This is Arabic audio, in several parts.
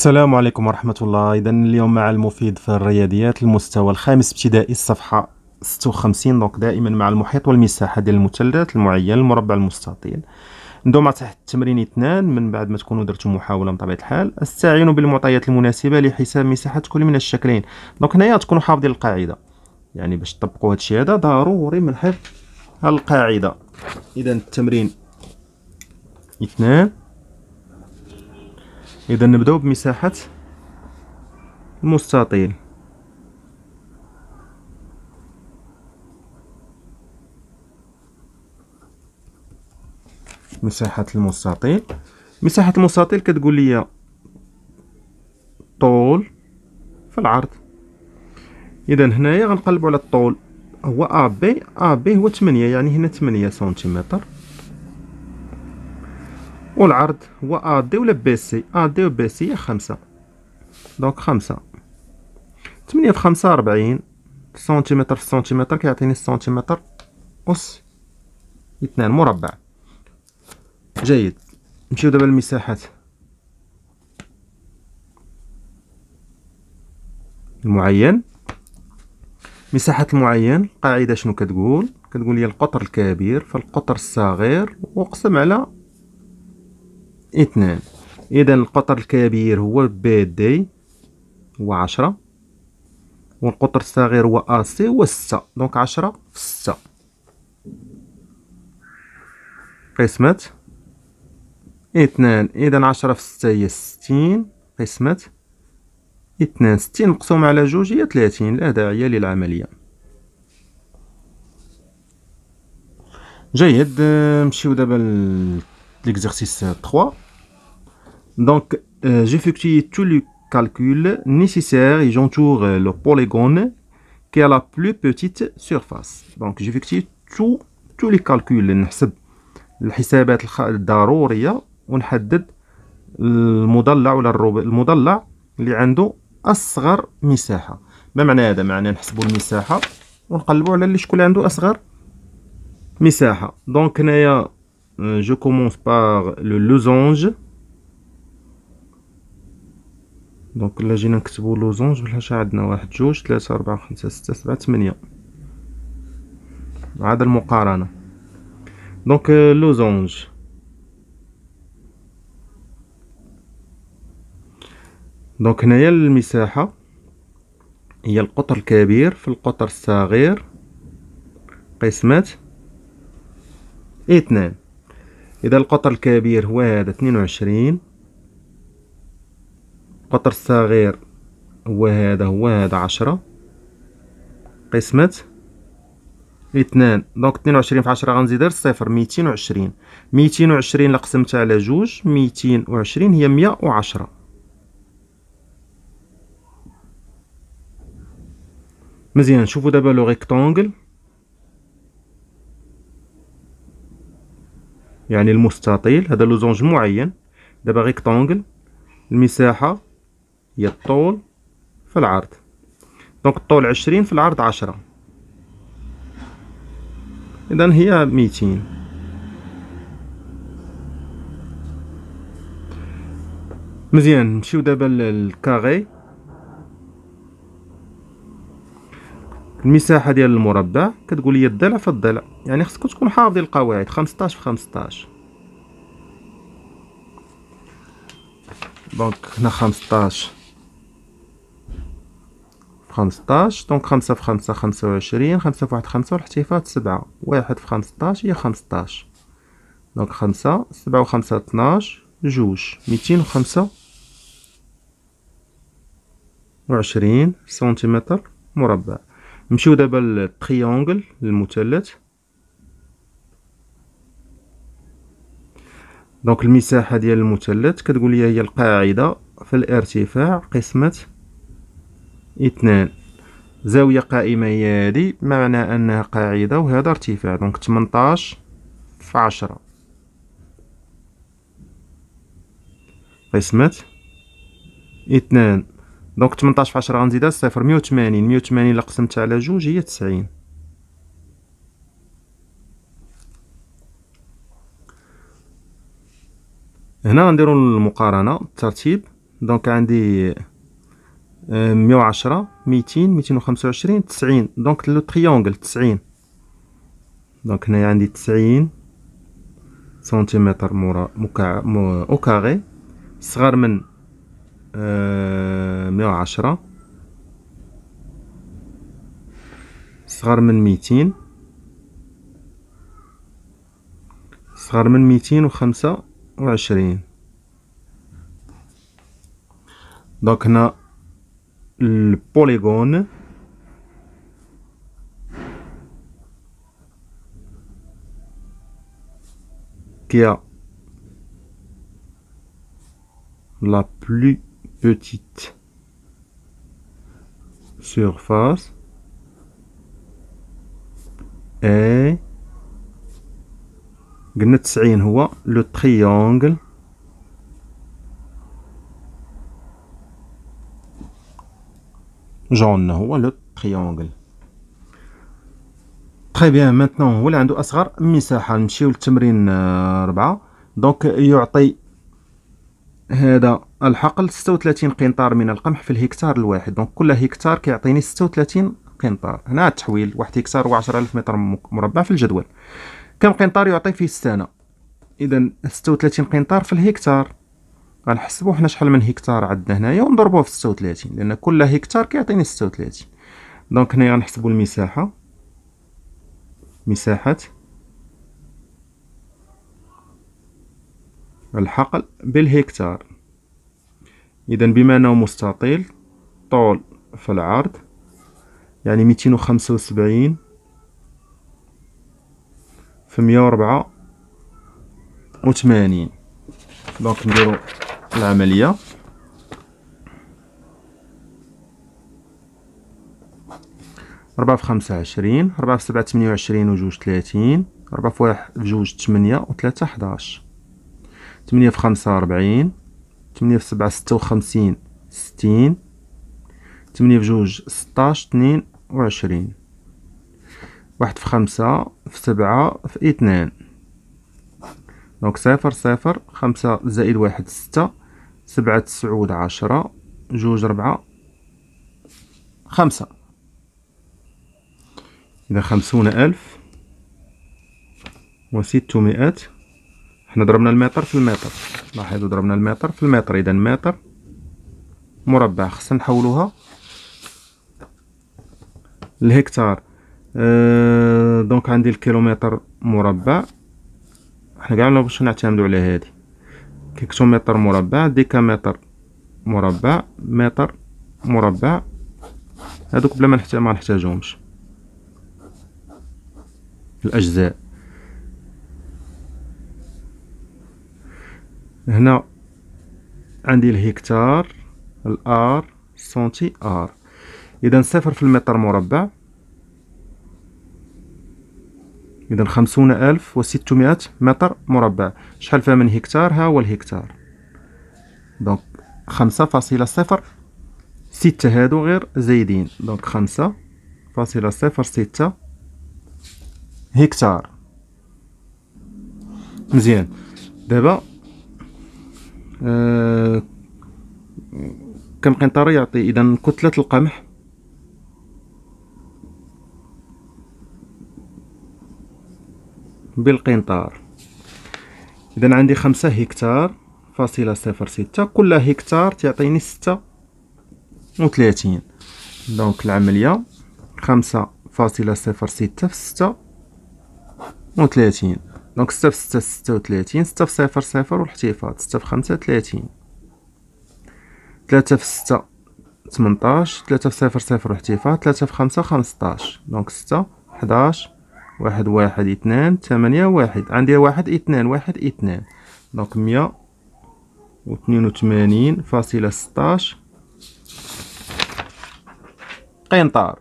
السلام عليكم ورحمة الله. إذا اليوم مع المفيد في الرياضيات المستوى الخامس ابتدائي الصفحة 56. دونك دائما مع المحيط والمساحة ديال المثلث المعين المربع المستطيل. ندوم مع تحت التمرين 2 من بعد ما تكونوا درتوا محاولة من طبيعة الحال. استعينوا بالمعطيات المناسبة لحساب مساحة كل من الشكلين. دونك هنايا تكونوا حافظين القاعدة، يعني باش تطبقوا هذا الشيء هذا ضروري من حفظ القاعدة. إذا التمرين 2. إذا نبداو بمساحة المستطيل. مساحة المستطيل. مساحة المستطيل كتقول لي طول في العرض. إذا هنايا غنقلبوا على الطول، هو أ بي هو 8، يعني هنا 8 سنتيمتر، والعرض هو أ دي ولا بي سي. أ دي و بي سي هي 5. دونك 5 8 في 5 40 سنتيمتر في السنتيمتر كيعطيني السنتيمتر أس 2 مربع. جيد. نمشيو دابا للمساحات المعين. مساحة المعين قاعدة شنو كتقول لي القطر الكبير في القطر الصغير واقسم على 2. إذا القطر الكبير هو بي دي هو 10، والقطر الصغير هو أ سي هو 6. دونك 10 في 6 قسمة 2. إذا 10 في 6 هي 60 قسمة 2. 60 مقسوم على 2 هي 30. لا داعي للعملية. جيد. نمشيو دابا l'exercice 3. Donc j'effectue tous les calculs nécessaires et j'entoure le polygone qui a la plus petite surface. Donc j'effectue tous les calculs. نحسب الحسابات الضرورية ونحدد المضلع ولا المضلع اللي عنده أصغر مساحة. ما معنى هذا؟ معنى نحسبوا المساحة ونقلبوا على اللي شكون عنده أصغر مساحة. دونك هنايا جو كومونس باغ لو لوزونج. دونك الا جينا نكتبو لوزونج بحال عندنا 1 2 3 4 5 6 7 8. هذا المقارنة. دونك لوزونج. دونك هنايا المساحة هي القطر الكبير في القطر الصغير قسمة 2. إذا القطر الكبير هو هذا 22، القطر الصغير هو هذا 10 قسمة 2. دونك 22 في 10 غنزيد غير الصفر 220. 220 إلا قسمتها على 2 220 هي 110. مزيان. نشوفو دابا لو ريكتونغل، يعني المستطيل. هذا لوزونج معين. دابا ريكتونغل المساحة هي الطول في العرض. دونك الطول 20 في العرض 10، إذن هي 200. مزيان. نمشيو دابا للكاغي. المساحة ديال المربع كتقول لي الضلع في الضلع، يعني خصكم تكونوا حافظين القواعد. 15 في 15. دونك هنا 15 في 15. دونك 5 في 5 25. 5 في 1 5 والاحتفاظ 7. 1 في 15 هي 15. دونك 5 7 و 5 12 2 225 سنتيمتر مربع. نمشيو دابا للتريونغل المثلث. دونك المساحة ديال المثلث كتقول لي هي القاعدة في الارتفاع قسمة 2. زاوية قائمة هي هادي، معنى أنها قاعدة وهذا ارتفاع. دونك 18 في 10 قسمة 2. دونك 18 في 10 غنزيدها الصفر 180. 180 إلا قسمتها على 2 هي 90. هنا غنديرو المقارنة الترتيب دونك عندي 110 200 225 90. دونك لو تريونغل 90. دونك هنايا عندي 90 سنتيمتر او كاري، صغر من 110، صغر من 200، صغر من 225. دونك هنا البوليغون qui a la plus petite surface et قلنا 90 هو لو تريونغل جون، هو لو تريونغل. تري بيان. مانتنون هو اللي عنده اصغر مساحه. نمشيو للتمرين 4. دونك يعطي هذا الحقل 36 قنطار من القمح في الهكتار الواحد. دونك كل هكتار كيعطيني 36 قنطار. هنا التحويل، 1 هكتار هو 10000 متر مربع في الجدول. كم قنطار يعطي في السنه؟ اذا 36 قنطار في الهكتار، غنحسبوا حنا شحال من هكتار عندنا هنايا ونضربوه في 36، لان كل هكتار كيعطيني 36. دونك هنا غنحسبوا المساحه، مساحه الحقل بالهكتار. اذا بما انه مستطيل، طول في العرض يعني 275 في 184. دونك نديرو العمليه. ربعة في 25، 4 في 7 28 وجوج 30، 4 في 1 في جوج 8 و 3 11، 8 في 5 40، 8 في 7 56 60، 8 في جوج 16 22، 1 في 5 في 7 في 2. دونك 0 0 5 زائد 1 6، 7 9 10، جوج 4 5. إذا 50600. حنا ضربنا المتر في المتر، لاحظوا ضربنا المتر في المتر. إذا متر مربع خصنا نحولوها الهكتار. دونك عندي الكيلومتر مربع. حنا كاع باش نعتمدوا على هذه كيلومتر مربع، ديكامتر مربع، متر مربع. هذوك بلا ما نحتاجهمش الأجزاء. هنا عندي الهكتار، الار، سنتي ار. إذا 0 في المتر مربع. إذا 50600 متر مربع. شحال فيها من هكتار؟ ها هو الهكتار. دونك 5.06 هادو غير زايدين. دونك 5.06 هكتار. مزيان. دابا كم قنطار يعطي؟ إذا كتلة القمح بالقنطار. إذا عندي 5 هكتار فاصلة 06. كل هكتار تعطيني 36. دونك العملية 5.06 في 36. دونك 6 في 6 36، 6 في 0 0 والاحتفاظ، 6 في 5 30، 3 في 6 18، 3 في 0 0 والاحتفاظ، 3 في 5 15. دونك 6 11 1 1 2 8 1. عندي 1 2 1 2. دونك 182.16 قنطار.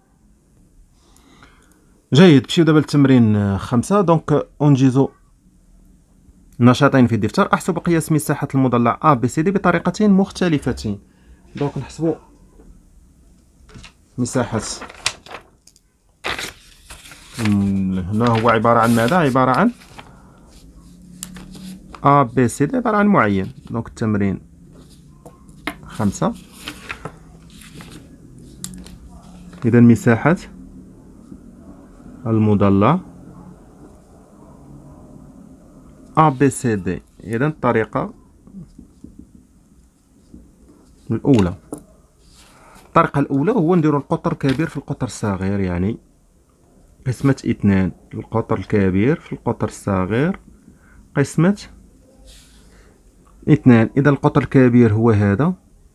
جيد. نمشيو دابا للتمرين 5. دونك أنجز نشاطين في الدفتر. أحسب قياس مساحة المضلع A B C D بطريقتين مختلفتين. دونك نحسبو مساحة. هنا هو عبارة عن ماذا؟ عبارة عن A B C D، عبارة عن معين. دونك التمرين 5. إذا مساحة المضلع ABCD. إذا الطريقة الأولى، الطريقة الأولى هو نديرو القطر الكبير في القطر الصغير، يعني قسمة 2 القطر الكبير في القطر الصغير قسمة 2. إذا القطر الكبير هو هذا.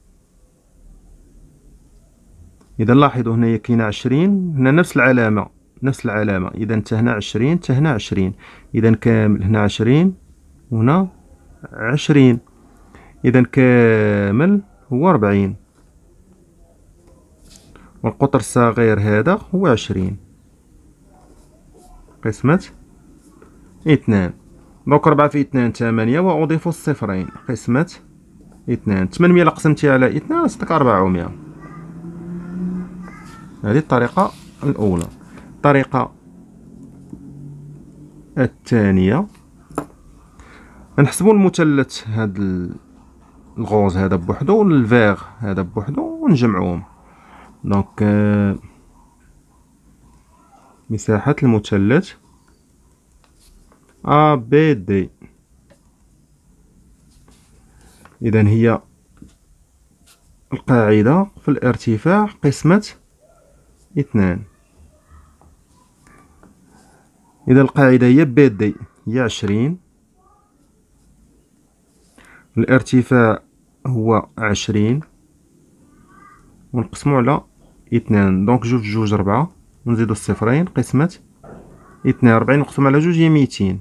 إذا لاحظوا هنايا كاينة 20، هنا نفس العلامة نفس العلامة. إذا انت هنا 20 انت هنا 20. إذا كامل هنا 20 وهنا 20. إذا كامل هو 40، والقطر الصغير هذا هو 20 قسمة 2. دونك 4 في 2 8، وأضيف الصفرين قسمة 2. 800 إلا قسمتي على 2 صدق 400. هذه الطريقة الأولى. الطريقة الثانية نحسبو المثلث هذا الغوز هذا بوحدو والفيغ هذا بوحدو ونجمعوهم. دونك مساحة المثلث ABD إذا هي القاعدة في الارتفاع قسمة 2. إذا القاعدة هي BD هي 20، الارتفاع هو 20 ونقسمو على 2. دونك جوج جوج 4 ونزيدو الصفرين قسمة 2. 40 نقسم على جوج هي 200.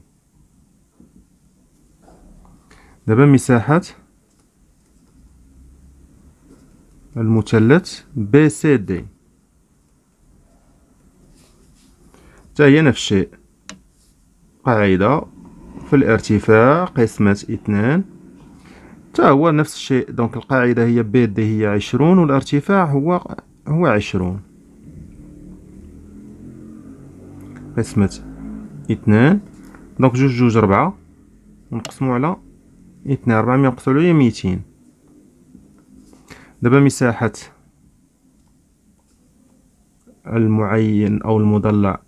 دابا مساحة المثلث BCD حتى هي نفس الشيء، قاعدة في الارتفاع قسمة 2 حتى هو نفس الشيء. دونك القاعدة هي BD هي 20 والارتفاع هو 20 قسمة 2. دونك جوج جوج 4 ونقسمو على 2. 400 نقسمو على 200. دابا مساحة المعين أو المضلع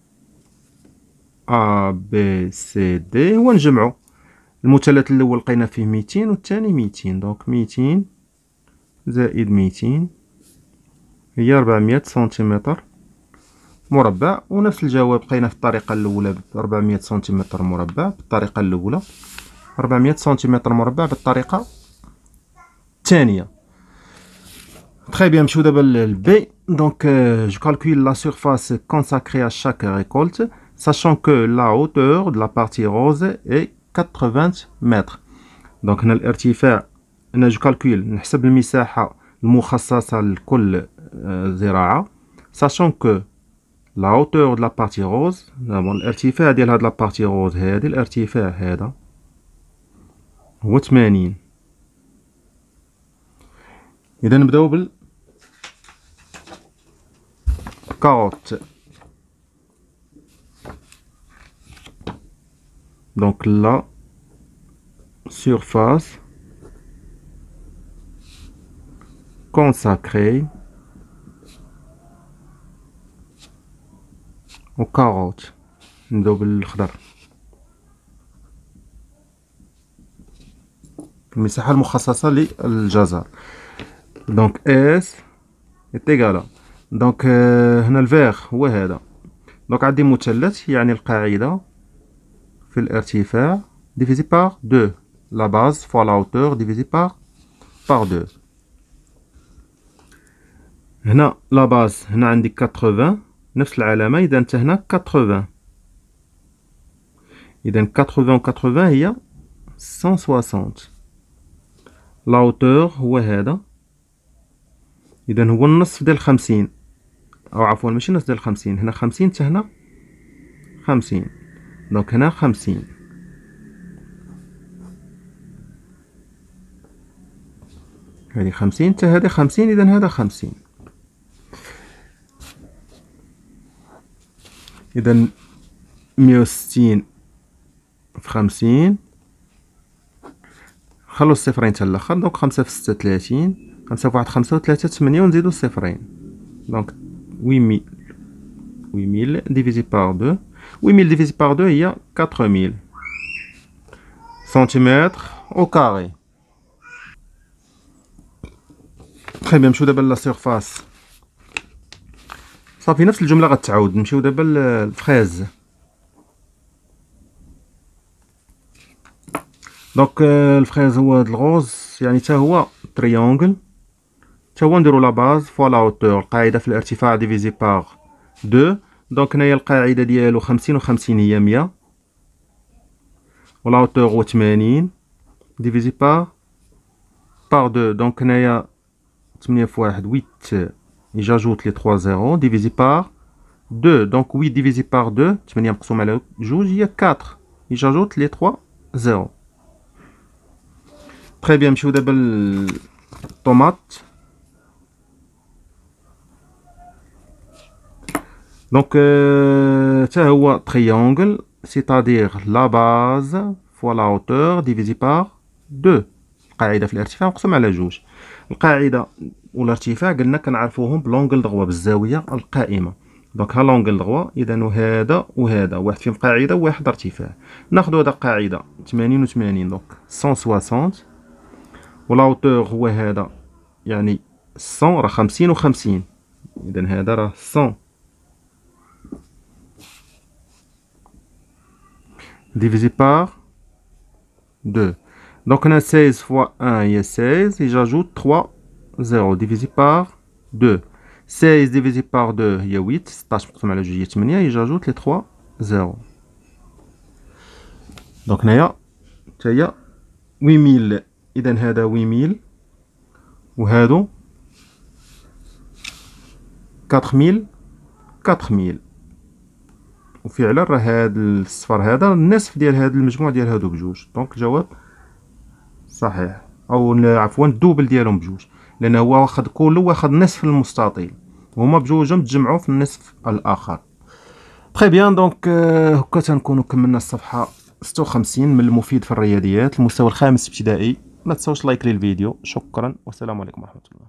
ABCD هو نجمعو المثلث الأول لقينا فيه 200 والثاني 200. دونك 200 زائد 200 هي 400 سنتيمتر مربع. ونفس الجواب لقينا في الطريقة الأولى ب 400 سنتيمتر مربع بالطريقة الأولى، 400 سنتيمتر مربع بالطريقة الثانية. Très bien, نمشيو دابا للB. Donc je calcule la surface consacrée à chaque récolte, sachant que la hauteur de la partie rose est 80 mètres. Donc هنا الارتفاع، هنا جو كالكول نحسب المساحة المخصصة لكل زراعة، sachant que la hauteur de la partie rose، الارتفاع ديال هاد لا بارتي روز هادي، الارتفاع هذا هو 80. إذا نبداو بال carotte. Donc la surface consacrée aux carottes. نبداو بالخضر، المساحة المخصصة للجزر. دونك اس est égal à، دونك هنا الفيغ هو هذا. دونك عندي مثلث، يعني القاعدة في الارتفاع divisé par 2، la base fois la hauteur divisé par 2. هنا لا باز هنا عندي 80 نفس العلامة، إذا انت هنا 80. إذا 80 و 80 هي 160. لا هوتور هو هذا، إذا هو النصف ديال 50، أو عفوا ماشي النصف ديال 50، هنا 50 حتى هنا 50. دونك هنا 50. هذه 50 حتى هذه 50، إذا هذا 50. إذا 160 في 50 نخلو الصفرين حتى الاخر. دونك 5 في 6 30، 5 في 1 5 و 3 8 ونزيدو الصفرين. دونك 8000 ديفيزي بار 2. 8000 ديفيزي بار 2 هي 4000 سنتيمتر او كاري. تري بيان. نمشيو دابا لا سيرفاس. صافي نفس الجمله غتعاود. نمشيو دابا للفريز. دونك الفريز هو هاد الغوز، يعني حتى هو تريونغل، حتى هو نديرو لا باز فوا لا هوتور. القاعده في الارتفاع ديفيزي بار 2. دونك هنايا القاعده ديالو 50 و 50 هي 100، و لا هوتور هو 80 ديفيزي بار 2. دونك هنايا 8 في 1 8 et j'ajoute les 3 zéros divisé par 2. Donc 8 divisé par 2, 8 مقسوم على 2 هي 4 et j'ajoute les 3 zéros. Très bien. نمشيو دابا للطوماط. دونك حتى هو تريونغل، c'est-à-dire la base fois la hauteur divisé par 2. القاعده في الارتفاع مقسوم على 2. القاعده والارتفاع قلنا كنعرفوهم بلونغل دغوا، بالزاويه القائمه. دونك ها لونغل دغوا، اذا وهذا وهذا واحد فيهم قاعده وواحد ارتفاع. ناخذ هذا قاعده 80 و 80، دونك 160، ولا هوتور هو هذا يعني 100 راه 50 و 50، اذا هذا راه 100 divisé par 2. Donc on a 16 fois 1 il y a 16 et j'ajoute 3 0 divisé par 2. 16 divisé par 2 il y a 8، 16 مقسوم على 2 هي 8 et j'ajoute les 3 0. donc هنايا حتى هي 8000، اذا هذا 8000 وهادو 4000 4000. وفعلا راه هاد الصفر هذا النصف ديال هاد المجموع ديال هادو بجوج. دونك الجواب صحيح، او عفوا الدوبل ديالهم بجوج، لان هو واخد كله واخد نصف المستطيل وهما بجوجهم تجمعوا في النصف الاخر. تري بيان. دونك هكا تنكونوا كملنا الصفحه 56 من المفيد في الرياضيات، المستوى الخامس ابتدائي. ما تنساوش لايك للفيديو. شكرا والسلام عليكم ورحمه الله.